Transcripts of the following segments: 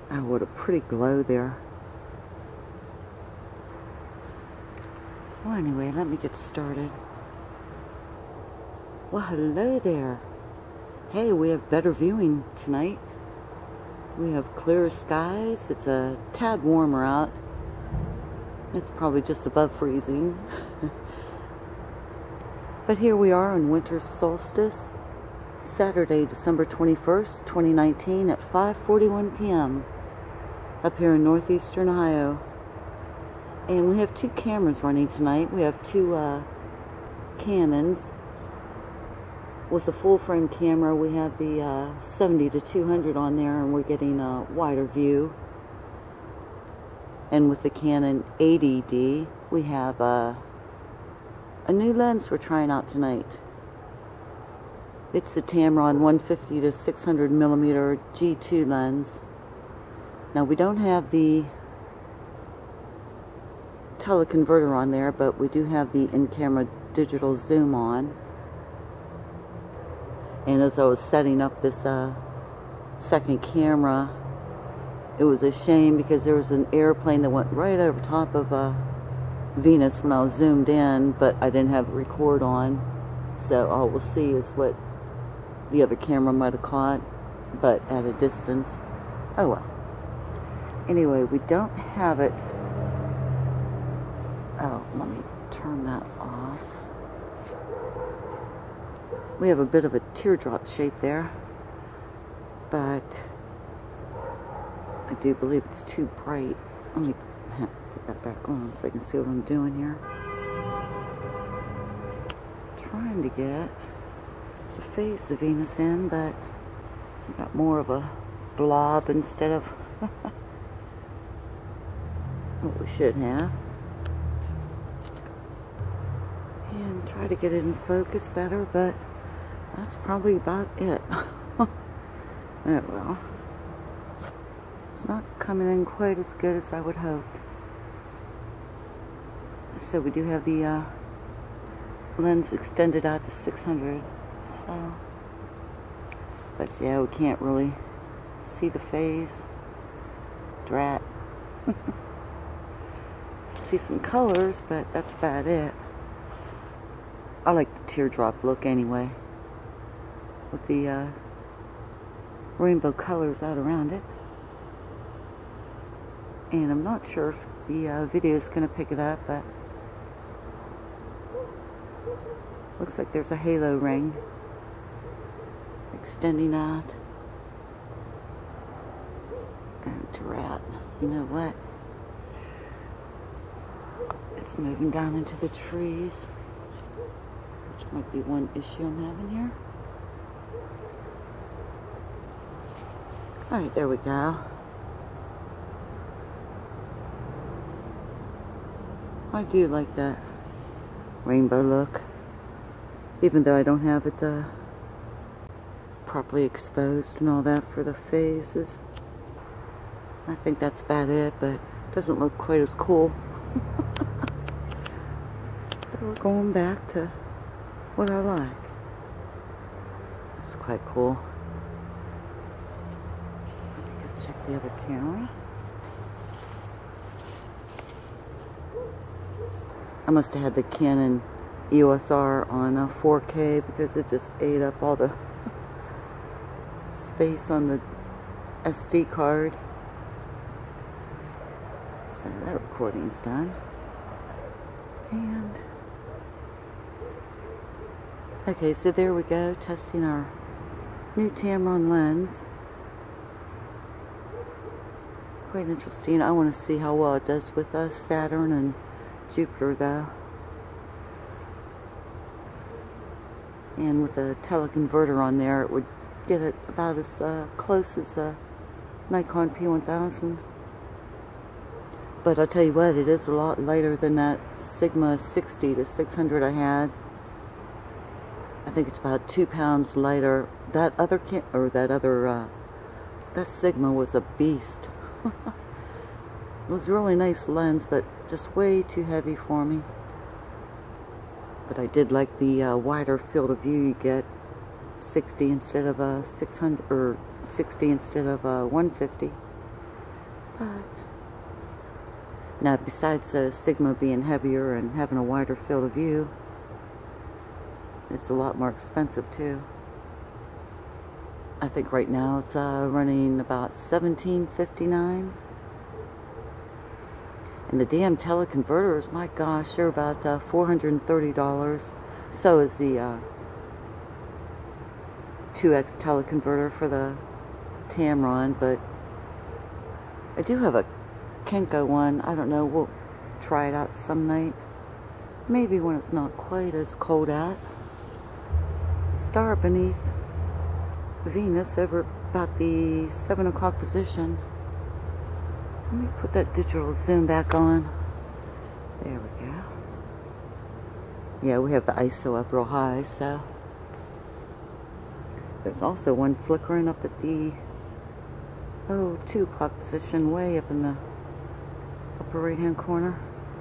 Oh, what a pretty glow there. Well, anyway, let me get started. Well, hello there. Hey, we have better viewing tonight. We have clearer skies. It's a tad warmer out. It's probably just above freezing. But here we are on winter solstice, Saturday, December 21st, 2019 at 5:41 p.m. up here in northeastern Ohio. And we have two cameras running tonight. We have two Canons. With the full frame camera, we have the 70-200 on there, and we're getting a wider view. And with the Canon 80D, we have a new lens we're trying out tonight. It's the Tamron 150-600mm G2 lens. Now, we don't have the teleconverter on there, but we do have the in-camera digital zoom on. And as I was setting up this second camera, it was a shame because there was an airplane that went right over top of Venus when I was zoomed in, but I didn't have the record on. So all we'll see is what the other camera might have caught, but at a distance. Oh well. Anyway, we don't have it. Oh, let me turn that off. We have a bit of a teardrop shape there, but I do believe it's too bright. Let me put that back on so I can see what I'm doing here. Trying to get the face of Venus in, but I got more of a blob instead of what we should have. And try to get it in focus better, but that's probably about it. Oh well. It's not coming in quite as good as I would hope. So we do have the lens extended out to 600. So, but yeah, we can't really see the face. Drat. See some colors, but that's about it. I like the teardrop look anyway, with the rainbow colors out around it. And I'm not sure if the video is going to pick it up, but looks like there's a halo ring extending out. And drat, you know what? It's moving down into the trees, which might be one issue I'm having here. Alright, there we go. I do like that rainbow look, even though I don't have it properly exposed and all that for the phases. I think that's about it, but it doesn't look quite as cool. So we're going back to what I like. That's quite cool. Let me go check the other camera. I must have had the Canon EOS R on 4K because it just ate up all the space on the SD card. So that recording's done. And okay, so there we go, testing our new Tamron lens. Quite interesting. I want to see how well it does with Saturn and Jupiter though. And with a teleconverter on there, it would get it about as close as a Nikon P1000. But I'll tell you what, it is a lot lighter than that Sigma 60-600 I had. I think it's about 2 pounds lighter. That Sigma was a beast. It was a really nice lens, but just way too heavy for me. But I did like the wider field of view you get, 60 instead of 600, or 60 instead of 150. But now, besides Sigma being heavier and having a wider field of view, it's a lot more expensive too. I think right now it's running about $17.59. And the damn teleconverters, my gosh, they're about $430. So is the 2X teleconverter for the Tamron, but I do have a Kenko one. I don't know, we'll try it out some night. Maybe when it's not quite as cold out. Star beneath Venus over about the 7 o'clock position. Let me put that digital zoom back on. There we go. Yeah, we have the ISO up real high, so. There's also one flickering up at the 2 o'clock position, way up in the upper right hand corner.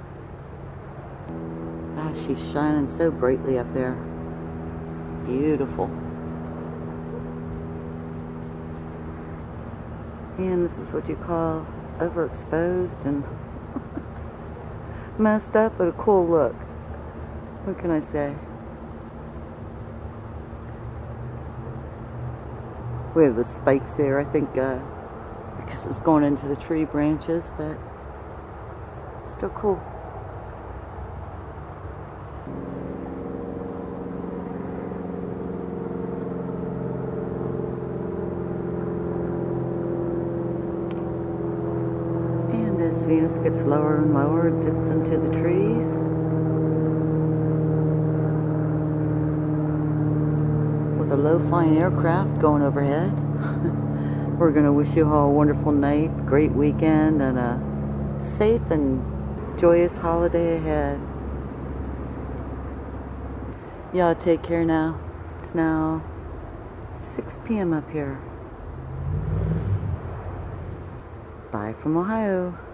Ah, she's shining so brightly up there. Beautiful. And this is what you call overexposed and messed up, but a cool look. What can I say? We have the spikes there, I think, because it's going into the tree branches, but still cool. And as Venus gets lower and lower, it dips into the trees. With a low-flying aircraft going overhead. We're going to wish you all a wonderful night, great weekend, and a safe and joyous holiday ahead. Y'all take care now. It's now 6 p.m. up here. Bye from Ohio.